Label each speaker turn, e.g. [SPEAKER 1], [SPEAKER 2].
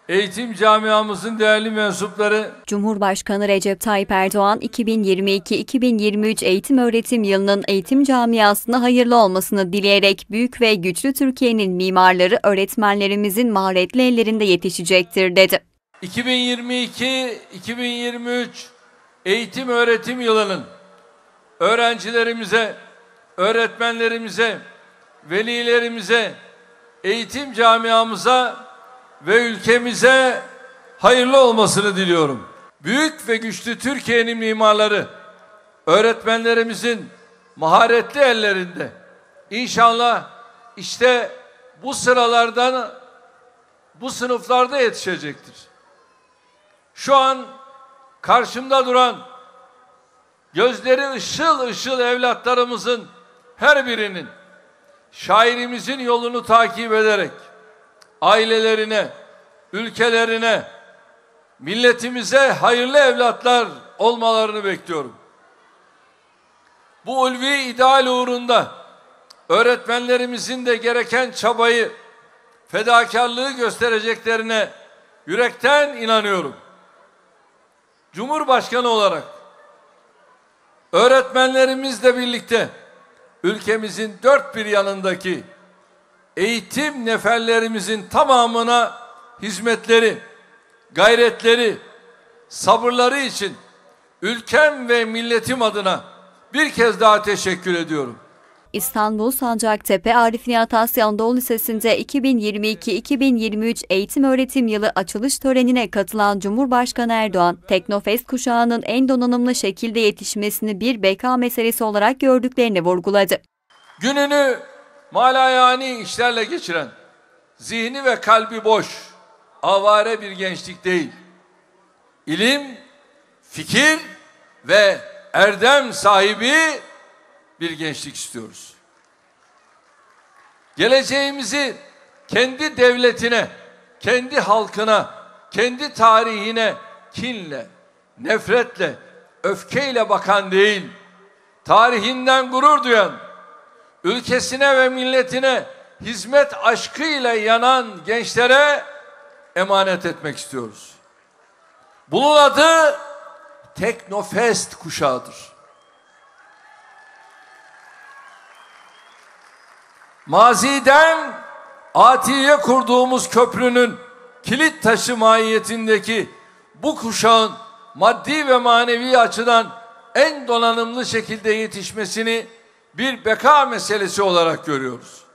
[SPEAKER 1] eğitim camiamızın değerli mensupları,
[SPEAKER 2] Cumhurbaşkanı Recep Tayyip Erdoğan, 2022-2023 eğitim öğretim yılının eğitim camiasına hayırlı olmasını dileyerek büyük ve güçlü Türkiye'nin mimarları öğretmenlerimizin maharetli ellerinde yetişecektir dedi.
[SPEAKER 1] 2022-2023 eğitim öğretim yılının öğrencilerimize, öğretmenlerimize, velilerimize, eğitim camiamıza ve ülkemize hayırlı olmasını diliyorum. Büyük ve güçlü Türkiye'nin mimarları, öğretmenlerimizin maharetli ellerinde. İnşallah işte bu sıralardan, bu sınıflarda yetişecektir. Şu an karşımda duran, gözleri ışıl ışıl evlatlarımızın her birinin şairimizin yolunu takip ederek ailelerine, ülkelerine, milletimize hayırlı evlatlar olmalarını bekliyorum. Bu ulvi ideal uğrunda öğretmenlerimizin de gereken çabayı, fedakarlığı göstereceklerine yürekten inanıyorum. Cumhurbaşkanı olarak öğretmenlerimizle birlikte ülkemizin dört bir yanındaki eğitim neferlerimizin tamamına hizmetleri, gayretleri, sabırları için ülkem ve milletim adına bir kez daha teşekkür ediyorum.
[SPEAKER 2] İstanbul Sancaktepe Arif Nihat Asya Anadolu Lisesi'nde 2022-2023 eğitim öğretim yılı açılış törenine katılan Cumhurbaşkanı Erdoğan, Teknofest kuşağının en donanımlı şekilde yetişmesini bir beka meselesi olarak gördüklerini vurguladı.
[SPEAKER 1] Gününü malayani işlerle geçiren, zihni ve kalbi boş, avare bir gençlik değil, İlim, fikir ve erdem sahibi bir gençlik istiyoruz. Geleceğimizi kendi devletine, kendi halkına, kendi tarihine kinle, nefretle, öfkeyle bakan değil, tarihinden gurur duyan, ülkesine ve milletine hizmet aşkıyla yanan gençlere emanet etmek istiyoruz. Bunun adı Teknofest kuşağıdır. Maziden atiye kurduğumuz köprünün kilit taşı mahiyetindeki bu kuşağın maddi ve manevi açıdan en donanımlı şekilde yetişmesini bir beka meselesi olarak görüyoruz.